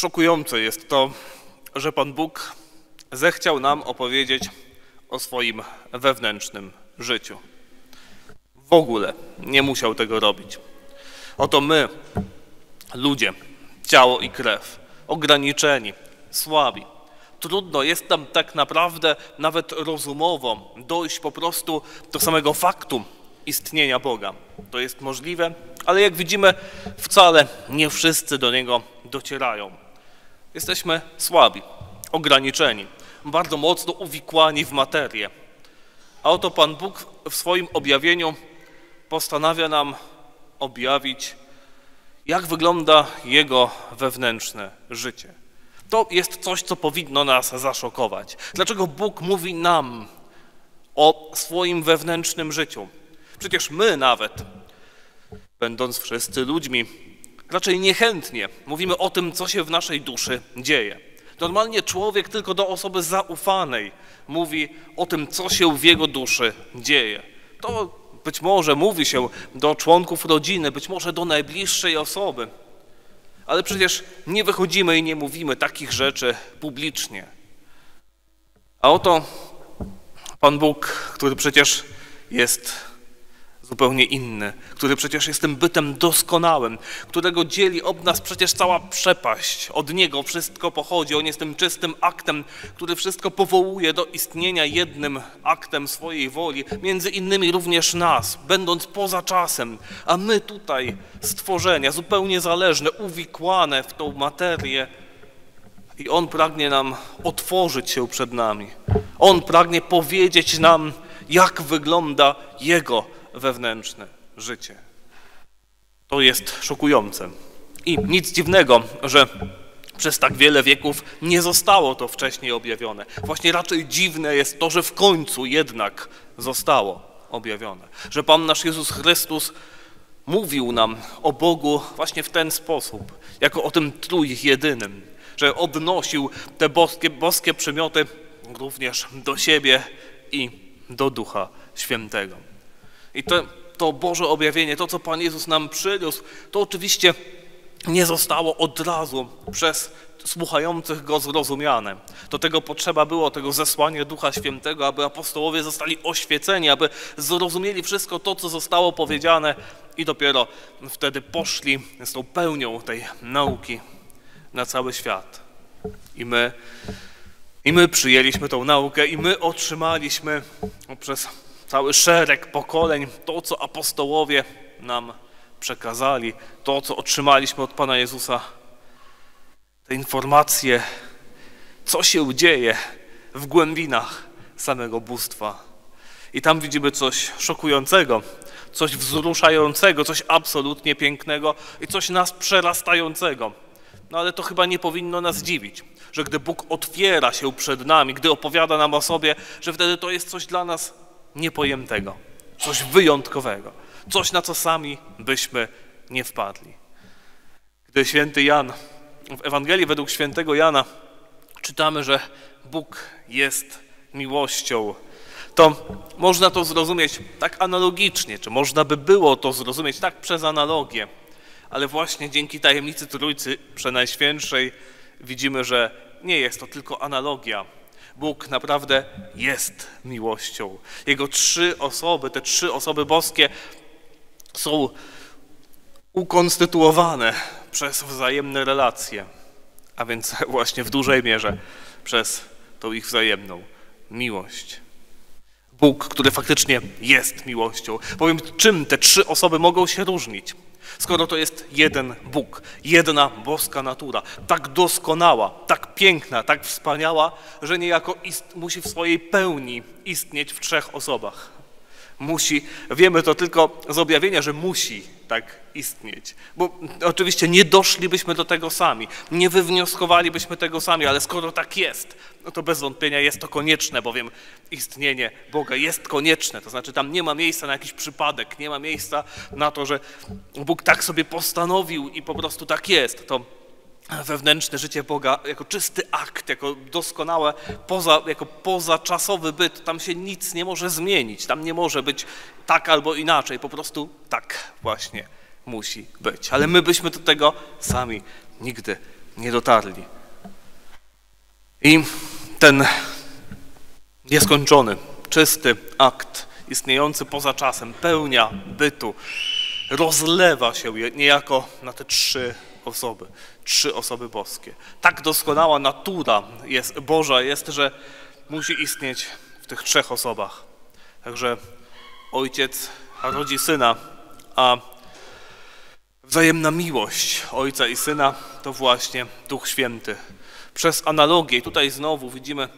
Szokujące jest to, że Pan Bóg zechciał nam opowiedzieć o swoim wewnętrznym życiu. W ogóle nie musiał tego robić. Oto my, ludzie, ciało i krew, ograniczeni, słabi. Trudno jest nam tak naprawdę nawet rozumowo dojść po prostu do samego faktu istnienia Boga. To jest możliwe, ale jak widzimy, wcale nie wszyscy do Niego docierają. Jesteśmy słabi, ograniczeni, bardzo mocno uwikłani w materię. A oto Pan Bóg w swoim objawieniu postanawia nam objawić, jak wygląda Jego wewnętrzne życie. To jest coś, co powinno nas zaszokować. Dlaczego Bóg mówi nam o swoim wewnętrznym życiu? Przecież my nawet, będąc wszyscy ludźmi, raczej niechętnie mówimy o tym, co się w naszej duszy dzieje. Normalnie człowiek tylko do osoby zaufanej mówi o tym, co się w jego duszy dzieje. To być może mówi się do członków rodziny, być może do najbliższej osoby, ale przecież nie wychodzimy i nie mówimy takich rzeczy publicznie. A oto Pan Bóg, który przecież jest zupełnie inny, który przecież jest tym bytem doskonałym, którego dzieli od nas przecież cała przepaść. Od Niego wszystko pochodzi, On jest tym czystym aktem, który wszystko powołuje do istnienia jednym aktem swojej woli, między innymi również nas, będąc poza czasem, a my tutaj stworzenia, zupełnie zależne, uwikłane w tą materię, i On pragnie nam otworzyć się przed nami. On pragnie powiedzieć nam, jak wygląda Jego wewnętrzne życie. To jest szokujące. I nic dziwnego, że przez tak wiele wieków nie zostało to wcześniej objawione. Właśnie raczej dziwne jest to, że w końcu jednak zostało objawione. Że Pan nasz Jezus Chrystus mówił nam o Bogu właśnie w ten sposób, jako o tym trójjedynym, że odnosił te boskie przymioty również do siebie i do Ducha Świętego. I to Boże objawienie, to co Pan Jezus nam przyniósł, to oczywiście nie zostało od razu przez słuchających Go zrozumiane. Do tego potrzeba było tego zesłania Ducha Świętego, aby apostołowie zostali oświeceni, aby zrozumieli wszystko to, co zostało powiedziane i dopiero wtedy poszli z tą pełnią tej nauki na cały świat. I my przyjęliśmy tą naukę i my otrzymaliśmy przez cały szereg pokoleń to, co apostołowie nam przekazali, to, co otrzymaliśmy od Pana Jezusa, te informacje, co się dzieje w głębinach samego bóstwa. I tam widzimy coś szokującego, coś wzruszającego, coś absolutnie pięknego i coś nas przerastającego. No ale to chyba nie powinno nas dziwić, że gdy Bóg otwiera się przed nami, gdy opowiada nam o sobie, że wtedy to jest coś dla nas niepojętego, coś wyjątkowego, coś, na co sami byśmy nie wpadli. Gdy święty Jan, w Ewangelii według świętego Jana czytamy, że Bóg jest miłością, to można to zrozumieć tak analogicznie, czy można by było to zrozumieć tak przez analogię, ale właśnie dzięki tajemnicy Trójcy Przenajświętszej widzimy, że nie jest to tylko analogia. Bóg naprawdę jest miłością. Jego trzy osoby, te trzy osoby boskie są ukonstytuowane przez wzajemne relacje, a więc właśnie w dużej mierze przez tą ich wzajemną miłość. Bóg, który faktycznie jest miłością. Powiem, czym te trzy osoby mogą się różnić? Skoro to jest jeden Bóg, jedna boska natura, tak doskonała, tak piękna, tak wspaniała, że niejako musi w swojej pełni istnieć w trzech osobach. Wiemy to tylko z objawienia, że musi tak istnieć. Bo oczywiście nie doszlibyśmy do tego sami, nie wywnioskowalibyśmy tego sami, ale skoro tak jest, no to bez wątpienia jest to konieczne, bowiem istnienie Boga jest konieczne. To znaczy tam nie ma miejsca na jakiś przypadek, nie ma miejsca na to, że Bóg tak sobie postanowił i po prostu tak jest. To wewnętrzne życie Boga jako czysty akt, jako doskonałe, jako pozaczasowy byt, tam się nic nie może zmienić, tam nie może być tak albo inaczej, po prostu tak właśnie musi być. Ale my byśmy do tego sami nigdy nie dotarli. I ten nieskończony, czysty akt istniejący poza czasem, pełnia bytu, rozlewa się niejako na te trzy osoby boskie. Tak doskonała natura Boża jest, że musi istnieć w tych trzech osobach. Także Ojciec rodzi Syna, a wzajemna miłość Ojca i Syna to właśnie Duch Święty. Przez analogię, i tutaj znowu widzimy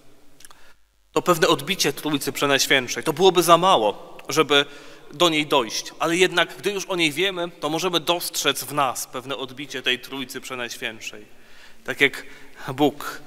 to pewne odbicie Trójcy Przenajświętszej. To byłoby za mało, żeby do niej dojść, ale jednak gdy już o niej wiemy, to możemy dostrzec w nas pewne odbicie tej Trójcy Przenajświętszej. Tak jak Bóg,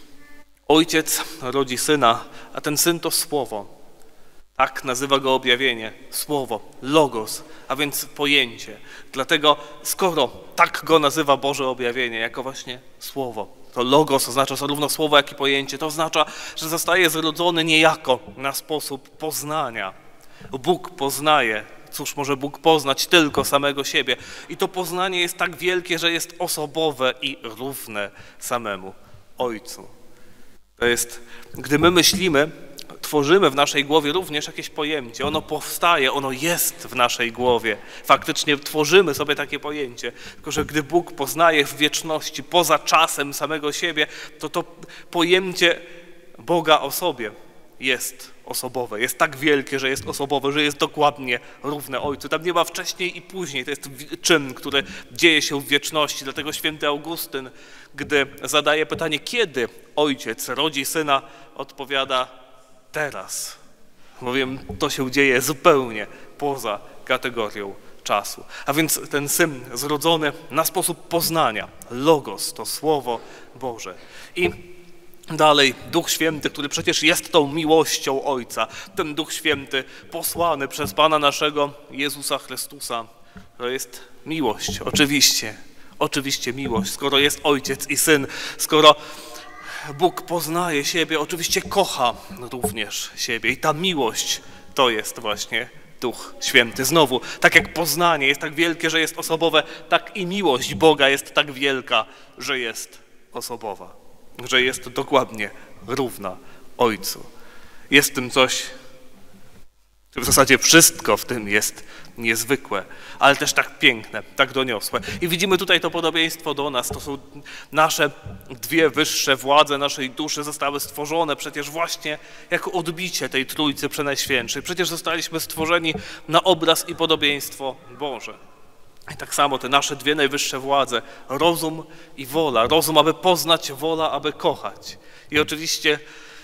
Ojciec rodzi Syna, a ten Syn to Słowo. Tak nazywa go objawienie, Słowo, Logos, a więc pojęcie. Dlatego skoro tak go nazywa Boże objawienie, jako właśnie Słowo, to Logos oznacza zarówno Słowo, jak i pojęcie. To oznacza, że zostaje zrodzony niejako na sposób poznania. Bóg poznaje. Cóż może Bóg poznać? Tylko samego siebie. I to poznanie jest tak wielkie, że jest osobowe i równe samemu Ojcu. To jest, gdy my myślimy, tworzymy w naszej głowie również jakieś pojęcie. Ono powstaje, ono jest w naszej głowie. Faktycznie tworzymy sobie takie pojęcie. Tylko że gdy Bóg poznaje w wieczności, poza czasem samego siebie, to pojęcie Boga o sobie jest osobowe. Jest tak wielkie, że jest osobowe, że jest dokładnie równe Ojcu. Tam nie ma wcześniej i później. To jest czyn, który dzieje się w wieczności. Dlatego święty Augustyn, gdy zadaje pytanie, kiedy Ojciec rodzi Syna, odpowiada: teraz. Bowiem to się dzieje zupełnie poza kategorią czasu. A więc ten Syn zrodzony na sposób poznania, Logos, to Słowo Boże. I dalej Duch Święty, który przecież jest tą miłością Ojca, ten Duch Święty posłany przez Pana naszego Jezusa Chrystusa, to jest miłość, oczywiście miłość, skoro jest Ojciec i Syn, skoro Bóg poznaje siebie, oczywiście kocha również siebie i ta miłość to jest właśnie Duch Święty. Znowu, tak jak poznanie jest tak wielkie, że jest osobowe, tak i miłość Boga jest tak wielka, że jest osobowa, że jest dokładnie równa Ojcu. Jest w tym coś, w zasadzie wszystko w tym jest niezwykłe, ale też tak piękne, tak doniosłe. I widzimy tutaj to podobieństwo do nas. To są nasze dwie wyższe władze naszej duszy, zostały stworzone przecież właśnie jako odbicie tej Trójcy Przenajświętszej. Przecież zostaliśmy stworzeni na obraz i podobieństwo Boże. I tak samo te nasze dwie najwyższe władze, rozum i wola. Rozum, aby poznać, wola, aby kochać. I oczywiście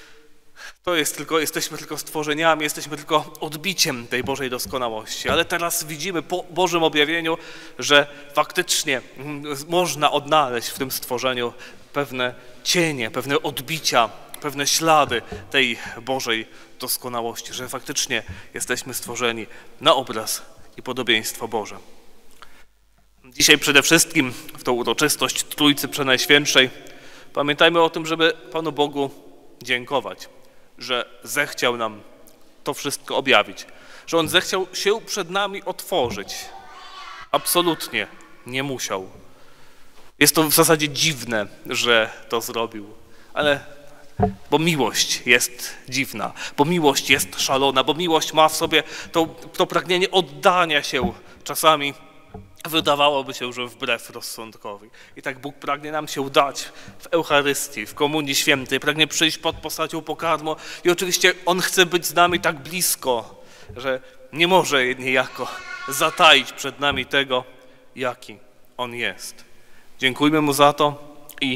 jesteśmy tylko stworzeniami, jesteśmy tylko odbiciem tej Bożej doskonałości. Ale teraz widzimy po Bożym objawieniu, że faktycznie można odnaleźć w tym stworzeniu pewne cienie, pewne odbicia, pewne ślady tej Bożej doskonałości, że faktycznie jesteśmy stworzeni na obraz i podobieństwo Boże. Dzisiaj przede wszystkim w tą uroczystość Trójcy Przenajświętszej pamiętajmy o tym, żeby Panu Bogu dziękować, że zechciał nam to wszystko objawić, że On zechciał się przed nami otworzyć. Absolutnie nie musiał. Jest to w zasadzie dziwne, że to zrobił, ale bo miłość jest dziwna, bo miłość jest szalona, bo miłość ma w sobie to pragnienie oddania się czasami. Wydawałoby się, że wbrew rozsądkowi. I tak Bóg pragnie nam się dać w Eucharystii, w Komunii Świętej, pragnie przyjść pod postacią pokarmu i oczywiście On chce być z nami tak blisko, że nie może niejako zataić przed nami tego, jaki On jest. Dziękujmy Mu za to i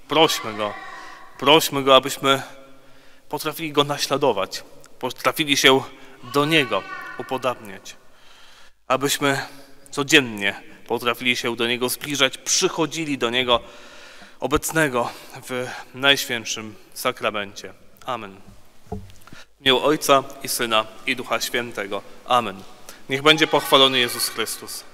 prośmy Go, abyśmy potrafili Go naśladować, potrafili się do Niego upodabniać, abyśmy codziennie potrafili się do Niego zbliżać, przychodzili do Niego obecnego w Najświętszym Sakramencie. Amen. W imię Ojca i Syna i Ducha Świętego. Amen. Niech będzie pochwalony Jezus Chrystus.